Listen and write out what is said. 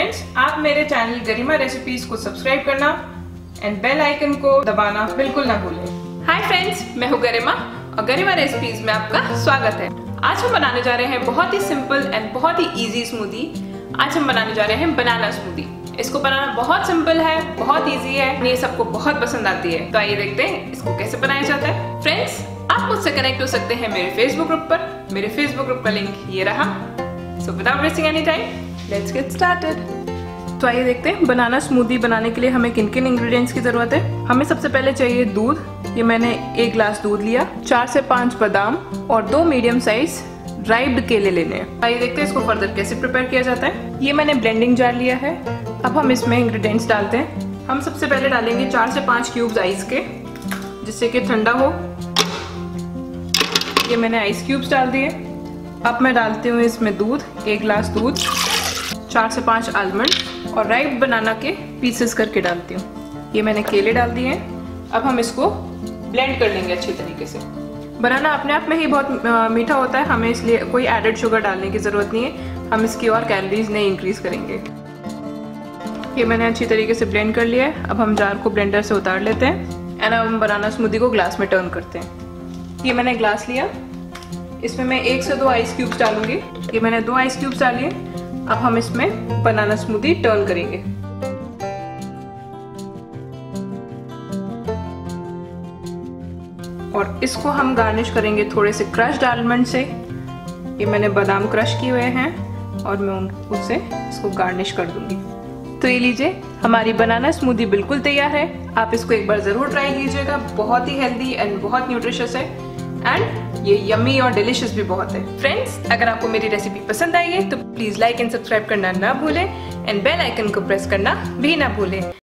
Friends, आप मेरे channel Garima recipes को सब्सक्राइब करना एंड बेल आइकन को दबाना बिल्कुल ना भूलें। हाय फ्रेंड्स, मैं हूँ गरिमा और गरिमा रेसिपीज में आपका स्वागत है। आज हम बनाने जा रहे हैं बहुत ही सिंपल एंड बहुत ही इजी स्मूदी। आज हम बनाने जा रहे हैं बनाना स्मूदी। इसको बनाना बहुत सिंपल है, बहुत इजी है, ये सबको बहुत पसंद आती है। तो आइए देखते हैं इसको कैसे बनाया जाता है। फ्रेंड्स, आप मुझसे कनेक्ट हो सकते हैं मेरे फेसबुक ग्रुप पर। मेरे फेसबुक ग्रुप का लिंक ये रहा। So without wasting any time, let's get started. तो आइए देखते हैं बनाना स्मूदी बनाने के लिए हमें किन किन इंग्रेडिएंट्स की जरूरत है। हमें सबसे पहले चाहिए दूध। ये मैंने 1 ग्लास दूध लिया, 4 से 5 बादाम और 2 मीडियम साइज ड्राइड केले लेने हैं। आइए देखते हैं इसको फर्दर कैसे प्रिपेयर किया जाता है। ये मैंने ब्लेंडिंग जार लिया है। अब हम इसमें इंग्रेडिएंट्स डालते हैं। हम सबसे पहले डालेंगे 4 से 5 क्यूब्स आइस के, जिससे कि ठंडा हो। ये मैंने आइस क्यूब्स डाल दिए। अब मैं डालती हूँ इसमें दूध, 1 ग्लास दूध, 4 से 5 आलमंड और राइप बनाना के पीसेस करके डालती हूँ। ये मैंने केले डाल दिए हैं। अब हम इसको ब्लेंड कर लेंगे अच्छी तरीके से। बनाना अपने आप में ही बहुत मीठा होता है, हमें इसलिए कोई एडेड शुगर डालने की ज़रूरत नहीं है। हम इसकी और कैलोरीज नहीं इंक्रीज करेंगे। ये मैंने अच्छी तरीके से ब्लेंड कर लिया है। अब हम जार को ब्लेंडर से उतार लेते हैं एंड अब हम बनाना स्मूदी को ग्लास में टर्न करते हैं। ये मैंने ग्लास लिया, इसमें मैं 1 से 2 आइस क्यूब्स डालूंगी। ये मैंने 2 आइस क्यूब्स डालिए। अब हम इसमें बनाना स्मूदी टर्न करेंगे। और इसको हम गार्निश करेंगे थोड़े से क्रश्ड आलमंड से। ये मैंने बादाम क्रश किए हुए हैं और मैं उससे इसको गार्निश कर दूंगी। तो ये लीजिए, हमारी बनाना स्मूदी बिल्कुल तैयार है। आप इसको एक बार जरूर ट्राई कीजिएगा। बहुत ही हेल्दी एंड बहुत न्यूट्रिशियस है एंड ये यम्मी और डिलिशियस भी बहुत है। फ्रेंड्स, अगर आपको मेरी रेसिपी पसंद आई है तो प्लीज लाइक एंड सब्सक्राइब करना ना भूलें एंड बेल आइकन को प्रेस करना भी ना भूलें।